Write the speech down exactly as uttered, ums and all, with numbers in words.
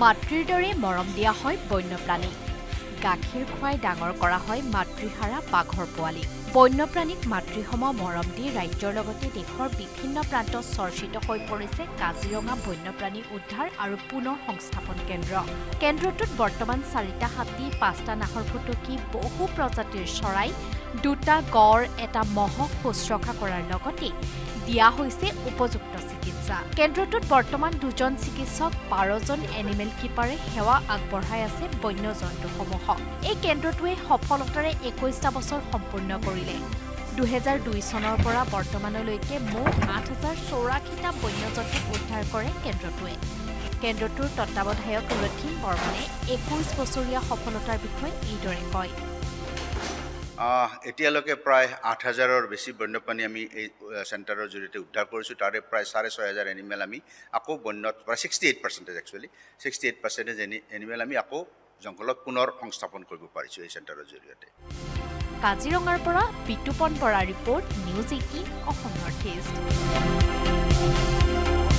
মাতৃৰ দৰে মৰম দিয়া হয় বন্যপ্ৰাণী গাখীৰ খুৱাই ডাঙৰ কৰা হয় মাতৃহাৰা বাঘৰ পোৱালি বন্যপ্ৰাণীক মাতৃসম মৰম দি ৰাজ্যৰ লগতে দেশৰ বিভিন্ন প্ৰান্তত চৰ্চিত হৈ পৰিছে কাজিৰঙা বন্যপ্ৰাণী উদ্ধাৰ আৰু পুনৰ সংস্থাপন কেন্দ্ৰ কেন্দ্ৰটোত বৰ্তমান চাৰিটা হাতী পাঁচটা নাহৰ ফুটুকী বহু প্ৰজাতিৰ চৰাই দুটা গড় এটা মহক শুশ্ৰূষা কৰাৰ লগতে দিয়া হৈছে উপযুক্ত চিকিৎসা কেন্দ্ৰটোত বৰ্তমান দুজন চিকিৎসক বাৰজন এনিমেল কিপাৰে সেৱা আগবঢ়াই আছে বন্যজন্তুসমূহক এই কেন্দ্ৰটোৱে সফলতাৰে একৈশটা বছৰ সম্পূৰ্ণ কৰিলে দুহেজাৰ দুই চনৰ পৰা বৰ্তমানলৈকে মুঠ আঠ হাজাৰ চৌৰাশীটা বন্যজন্তু উদ্ধাৰ কৰে কেন্দ্ৰটোৱে কেন্দ্ৰটোৰ তত্ত্বাৱধায়ক ৰথিন বৰ্মনে একৈশ বছৰীয়া সফলতাৰ বিষয়ে এইদৰে কয় এতিয়ালৈকে প্ৰায় আঠ হাজাৰৰ বেছি বন্যপ্ৰাণী আমি এই চেণ্টাৰৰ জৰিয়তে উদ্ধাৰ কৰিছোঁ তাৰে প্ৰায় চাৰে ছয় হাজাৰ এনিমেল আমি আকৌ বন্যত প্ৰায় sixty eight percentage actually sixty eight percentage any animal আমি আকৌ জংঘলত পুনৰ সংস্থাপন কৰিব পাৰিছোঁ এই চেণ্টাৰৰ জৰিয়তে কাজিৰঙাৰ পৰা Bitupan Bora report news eighteen Assam north east